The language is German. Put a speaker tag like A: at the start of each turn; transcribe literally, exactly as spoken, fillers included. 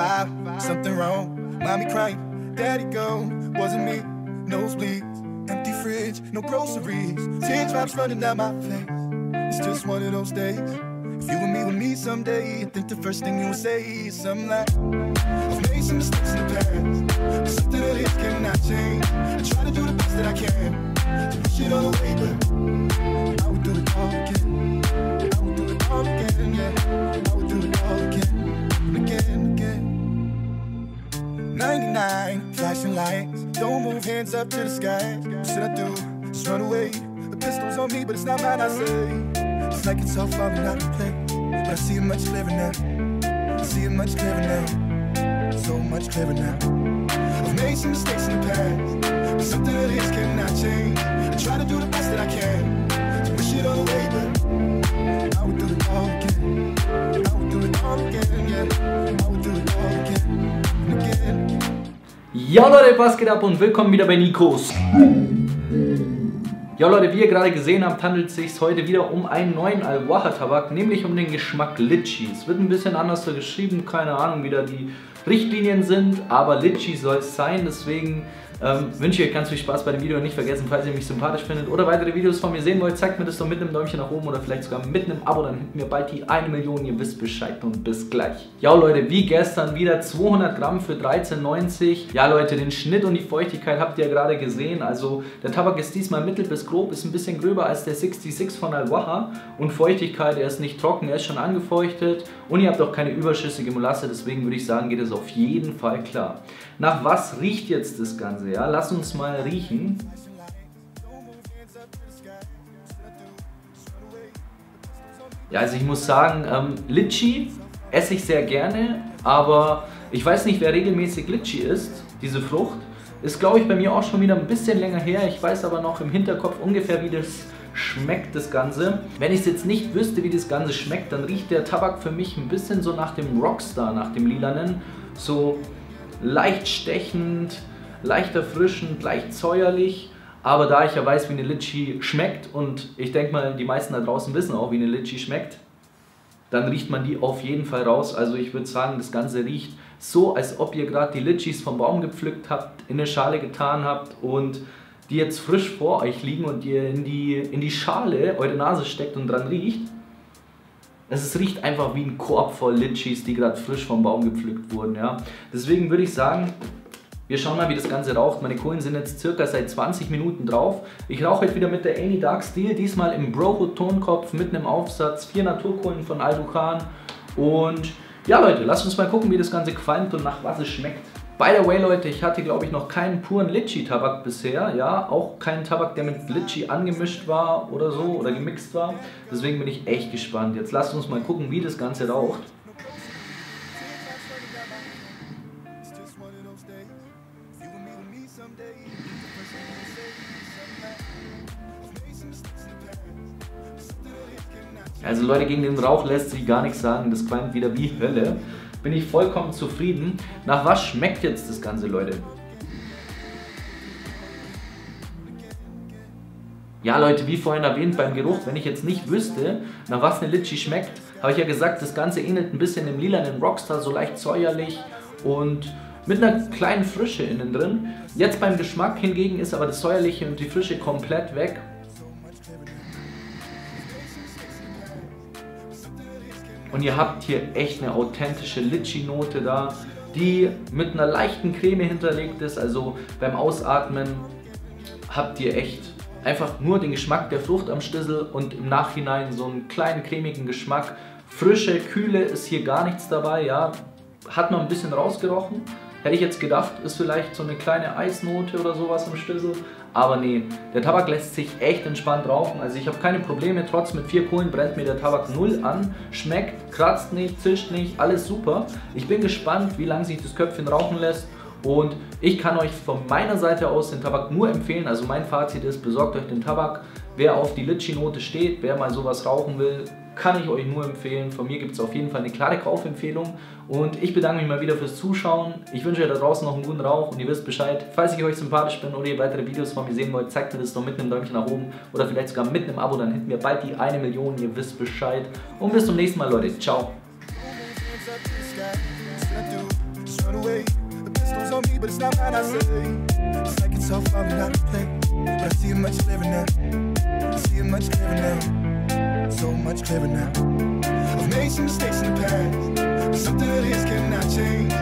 A: five, something wrong. Mommy crying, daddy gone. Wasn't me, nosebleeds, empty fridge, no groceries. Teardrops running down my face. It's just one of those days. If you and me with me someday, I think the first thing you would say is something like, I've made some mistakes in the past, but something that is cannot change. I try to do the best that I can to push it all away, but I would do it all again. I would do it all again, yeah. I would do it all again, and again, again. ninety-nine, flashing lights, don't move, hands up to the sky. What should I do? Just run away. The pistol's on me, but it's not mine, I say. It's like it's all falling out of place, but I see it much clearer now. I see it much clearer now, so much clearer now. I've made some mistakes in the past, but something that is cannot change. I try to do the best that I can to push it all away, but I would do it all again. I would do it all again, yeah. I would do it all again and again.
B: Ja Leute, was geht ab und willkommen wieder bei Nikos. Ja Leute, wie ihr gerade gesehen habt, handelt es sich heute wieder um einen neuen Al-Waha-Tabak, nämlich um den Geschmack Litchi. Es wird ein bisschen anders geschrieben, keine Ahnung, wie da die Richtlinien sind, aber Litchi soll es sein, deswegen ähm, wünsche ich euch ganz viel Spaß bei dem Video und nicht vergessen, falls ihr mich sympathisch findet oder weitere Videos von mir sehen wollt, zeigt mir das doch mit einem Däumchen nach oben oder vielleicht sogar mit einem Abo, dann hinten mir bald die eine Million, ihr wisst Bescheid und bis gleich. Ja Leute, wie gestern wieder zweihundert Gramm für dreizehn neunzig. Ja Leute, den Schnitt und die Feuchtigkeit habt ihr ja gerade gesehen, also der Tabak ist diesmal mittel bis grob, ist ein bisschen gröber als der sechsundsechzig von Al-Waha und Feuchtigkeit, er ist nicht trocken, er ist schon angefeuchtet und ihr habt auch keine überschüssige Molasse, deswegen würde ich sagen, geht es auf jeden Fall klar. Nach was riecht jetzt das Ganze? Ja, lass uns mal riechen. Ja, also ich muss sagen, ähm, Litchi esse ich sehr gerne, aber ich weiß nicht, wer regelmäßig Litchi isst. Diese Frucht ist, glaube ich, bei mir auch schon wieder ein bisschen länger her. Ich weiß aber noch im Hinterkopf ungefähr, wie das schmeckt, das Ganze. Wenn ich es jetzt nicht wüsste, wie das Ganze schmeckt, dann riecht der Tabak für mich ein bisschen so nach dem Rockstar, nach dem Lilanen. So leicht stechend, leicht erfrischend, leicht säuerlich. Aber da ich ja weiß, wie eine Litchi schmeckt und ich denke mal, die meisten da draußen wissen auch, wie eine Litchi schmeckt, dann riecht man die auf jeden Fall raus. Also ich würde sagen, das Ganze riecht so, als ob ihr gerade die Litchis vom Baum gepflückt habt, in eine Schale getan habt und die jetzt frisch vor euch liegen und ihr in die, in die Schale eure Nase steckt und dran riecht. Es riecht einfach wie ein Korb voll Litchis, die gerade frisch vom Baum gepflückt wurden. Ja. Deswegen würde ich sagen, wir schauen mal, wie das Ganze raucht. Meine Kohlen sind jetzt circa seit zwanzig Minuten drauf. Ich rauche heute wieder mit der Amy Dark Steel, diesmal im Brohood Tonkopf mit einem Aufsatz, vier Naturkohlen von Al-Dukhan. Und ja Leute, lasst uns mal gucken, wie das Ganze qualmt und nach was es schmeckt. By the way Leute, ich hatte glaube ich noch keinen puren Litchi-Tabak bisher, ja, auch keinen Tabak, der mit Litchi angemischt war oder so oder gemixt war. Deswegen bin ich echt gespannt. Jetzt lasst uns mal gucken, wie das Ganze raucht. Also Leute, gegen den Rauch lässt sich gar nichts sagen, das qualmt wieder wie Hölle. Bin ich vollkommen zufrieden. Nach was schmeckt jetzt das Ganze, Leute? Ja Leute, wie vorhin erwähnt beim Geruch, wenn ich jetzt nicht wüsste, nach was eine Litchi schmeckt, habe ich ja gesagt, das Ganze ähnelt ein bisschen dem lilanen Rockstar, so leicht säuerlich und mit einer kleinen Frische innen drin. Jetzt beim Geschmack hingegen ist aber das Säuerliche und die Frische komplett weg. Und ihr habt hier echt eine authentische Litchi-Note da, die mit einer leichten Creme hinterlegt ist. Also beim Ausatmen habt ihr echt einfach nur den Geschmack der Frucht am Stissel und im Nachhinein so einen kleinen cremigen Geschmack. Frische, kühle ist hier gar nichts dabei, ja. Hat man ein bisschen rausgerochen. Hätte ich jetzt gedacht, ist vielleicht so eine kleine Eisnote oder sowas im Stissel. Aber nee, der Tabak lässt sich echt entspannt rauchen. Also ich habe keine Probleme, trotz mit vier Kohlen brennt mir der Tabak null an. Schmeckt, kratzt nicht, zischt nicht, alles super. Ich bin gespannt, wie lange sich das Köpfchen rauchen lässt. Und ich kann euch von meiner Seite aus den Tabak nur empfehlen. Also mein Fazit ist, besorgt euch den Tabak. Wer auf die Litchi-Note steht, wer mal sowas rauchen will, kann ich euch nur empfehlen. Von mir gibt es auf jeden Fall eine klare Kaufempfehlung. Und ich bedanke mich mal wieder fürs Zuschauen. Ich wünsche euch da draußen noch einen guten Rauch und ihr wisst Bescheid. Falls ich euch sympathisch bin oder ihr weitere Videos von mir sehen wollt, zeigt mir das doch mit einem Däumchen nach oben oder vielleicht sogar mit einem Abo. Dann hätten wir bald die eine Million. Ihr wisst Bescheid. Und bis zum nächsten Mal, Leute. Ciao.
A: just run away. The pistol's on me, but it's not mine, I say. It's like it's all falling out of place, but I see it much clearer now. I see it much clearer now, so much clearer now. I've made some mistakes in the past, but something that is cannot change.